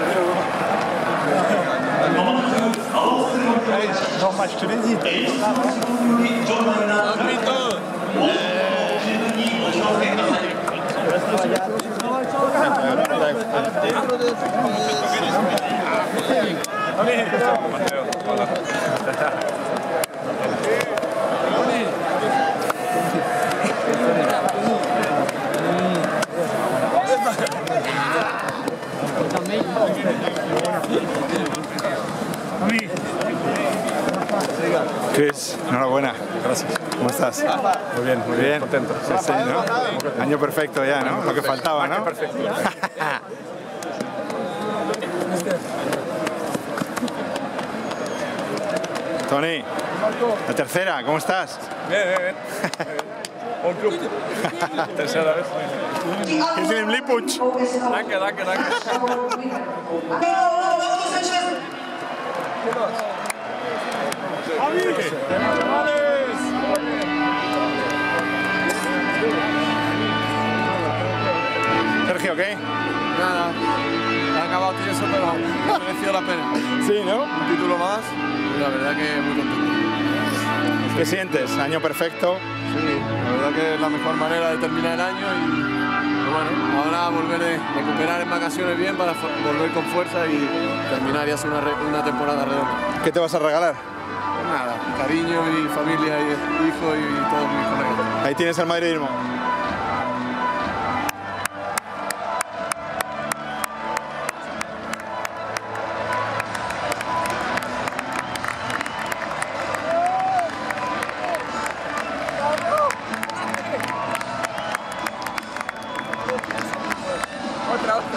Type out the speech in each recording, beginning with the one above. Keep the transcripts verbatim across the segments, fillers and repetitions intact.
Nochmal Tunisie. Chris, enhorabuena. Gracias. ¿Cómo estás? Muy bien, muy bien. Contento. Sí, sí, ¿no? Año perfecto ya, ¿no? Lo que faltaba, ¿no? Perfecto. Tony, la tercera, ¿cómo estás? Bien, bien, bien. Un club. Tercera vez. ¿Qué tiene Lipuch? Danke, danke, danke. Sergio, ¿qué? Nada, ha acabado tieso, pero ha merecido la pena. Sí, ¿no? Un título más y la verdad que muy contento. ¿Qué sientes? ¿Año perfecto? Sí, la verdad que es la mejor manera de terminar el año y bueno, ahora volver a recuperar en vacaciones bien para volver con fuerza y terminar y hacer una, una temporada redonda. ¿Qué te vas a regalar? Pues nada, cariño y familia y hijos y todos mis colegas. Ahí tienes el madridismo. Otra, otra.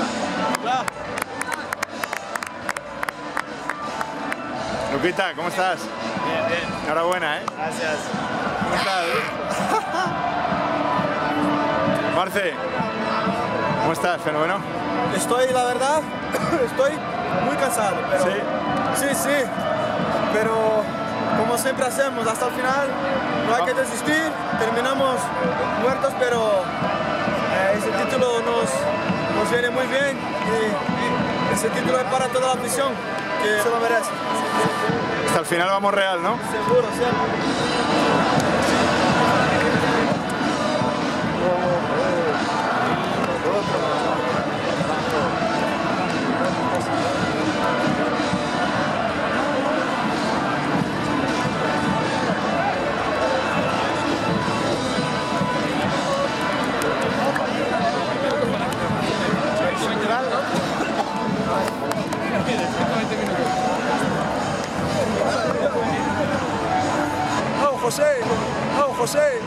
Lupita, ¿cómo estás? Bien, bien. Enhorabuena, ¿eh? Gracias. ¿Cómo estás? Marce, ¿cómo estás? Fenómeno. Estoy, la verdad, estoy muy cansado, pero ¿Sí? sí, sí, pero como siempre hacemos, hasta el final no hay que desistir, terminamos muertos, pero eh, ese título nos, nos viene muy bien y ese título es para toda la afición que se lo merece. Hasta el final vamos real, ¿no? Seguro, siempre. ¡Vamos, José! ¡Vamos, José!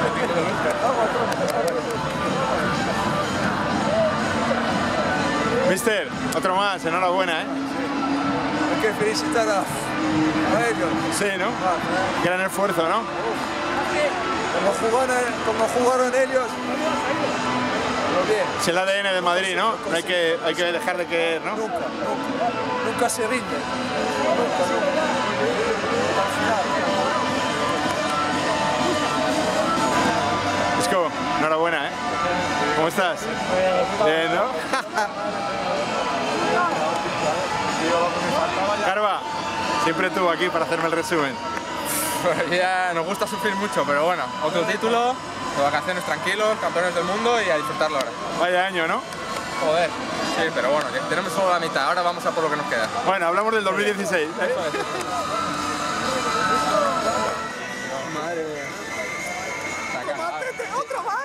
Mister, otro más, enhorabuena, ¿eh? Hay que felicitar a, a ellos. Sí, ¿no? Gran esfuerzo, ¿no? Como jugaron, como jugaron ellos. Pero bien. Es el A D N de Madrid, ¿no? No hay que, hay que dejar de querer, ¿no? Nunca, nunca, nunca se rinde. Nunca, nunca. Al final. Isco, enhorabuena, ¿eh? ¿Cómo estás? Bien, ¿no? Carva, siempre tú aquí para hacerme el resumen. Pues ya nos gusta sufrir mucho, pero bueno, otro título, de vacaciones tranquilos, campeones del mundo y a disfrutarlo ahora. Vaya año, ¿no? Joder, sí, pero bueno, ya tenemos solo la mitad, ahora vamos a por lo que nos queda. Bueno, hablamos del dos mil dieciséis. ¿eh? Madre mía. ¡Otro más!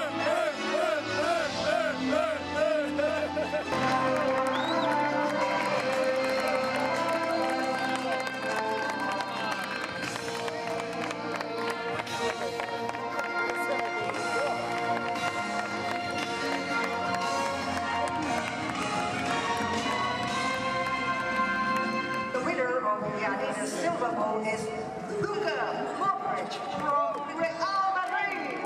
The winner of the Adidas Silver Bowl is Luka Modric from Real Madrid.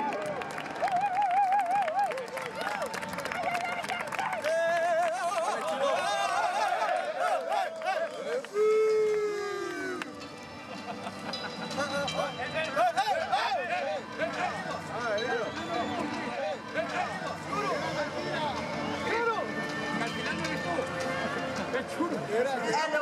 And the